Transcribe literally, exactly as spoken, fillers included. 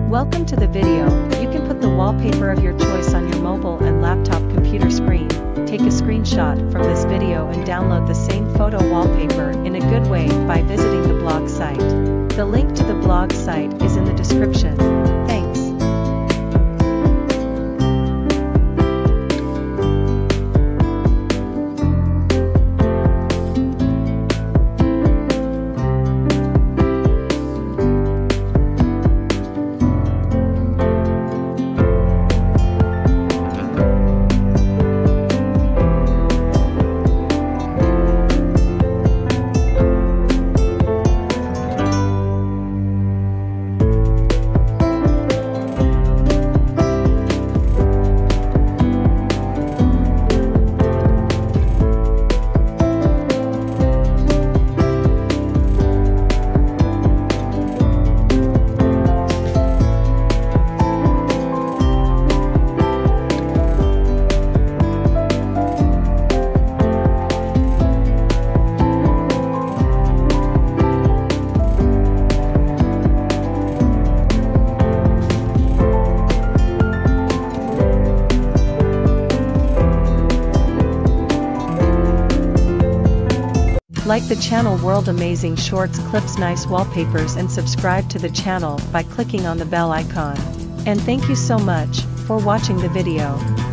Welcome to the video. You can put the wallpaper of your choice on your mobile and laptop computer screen. Take a screenshot from this video and download the same photo wallpaper in a good way by visiting the blog site. The link to the blog site is in the description. Thanks. Like the channel World Amazing Shorts Clips Nice Wallpapers and subscribe to the channel by clicking on the bell icon. And thank you so much for watching the video.